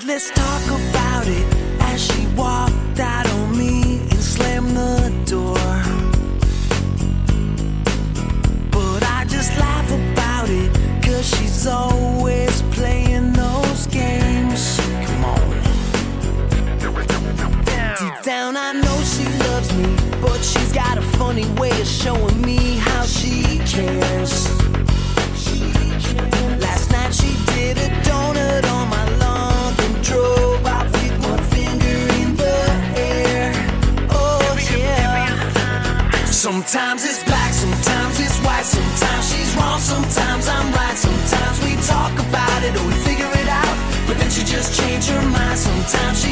said, let's talk about it, as she walked out on me and slammed the door. But I just laugh about it, cause she's always playing those games. Come on. Deep down I know she loves me, but she's got a funny way of showing me how she cares. Last night she did a donut on my lawn, then drove off with one finger in the air. Oh yeah. Sometimes it's black, sometimes it's white, sometimes she's wrong, sometimes I'm right. Sometimes we talk about it or we figure it out, but then she just changed her mind. Sometimes she